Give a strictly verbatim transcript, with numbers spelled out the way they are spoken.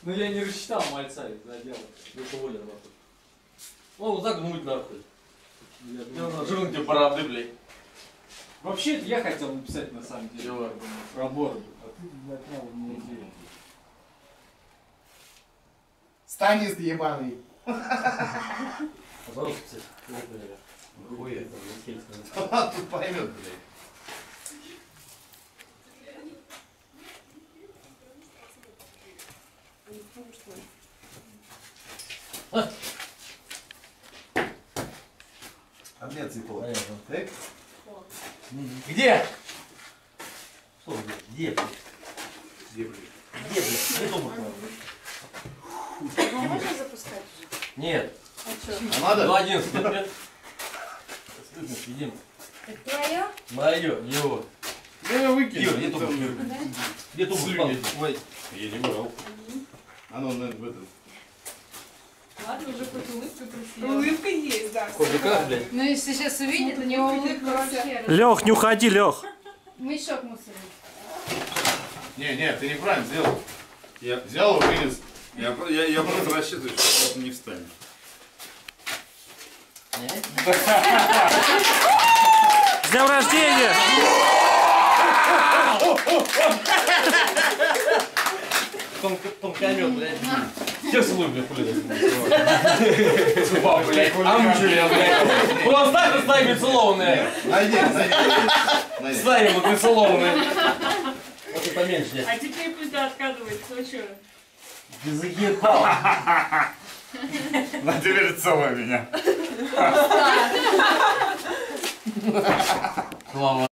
Ну я не рассчитал мальца, задел. Ну кого я нахуй? Ну вот загнуть нахуй. Я Я думаю, жирный тебе бороды, блядь. вообще я хотел написать на самом деле Чего? про бороду, а ты отнял у меня идею. Станист ебаный. Пожалуйста, кстати. Хуя это, не сельское. А тут поймет, блядь. Обмен цветов. Понятно. Так? Где? Что где? Где, блядь? Где, блядь? Где, блядь? Где дома? Ну, можно запускать уже? Нет. А что? А надо? Ну, одиннадцать лет. Стыдно, сидим. Это твое? Мое, его. Да я выкину. Юр, где тубок? Юр? Да? Где тубок? Слюни. Ой. Я не брал. Оно на в этом. Ладно, уже хоть улыбка просила. Улыбка есть, да. Хоть как, блядь? Ну, если сейчас увидит, у него улыбка вообще. Лех, не уходи, Лех. Мешок мусорный. Не, не, ты неправильно сделал. Я взял и вынес. Я, я, я просто рассчитываю, что он не встанет. С днем рождения! Тонкомет, блядь. Все свой, блядь, хули. Цупал, блядь. Амчуля, блядь. Ну, оставь, оставь бецелованные. Найди, найди. Найди. Ставим вот бецелованные. Вот и поменьше. А теперь пусть да отказывается, ну что? Ты заебал. На теперь целая меня. Слава.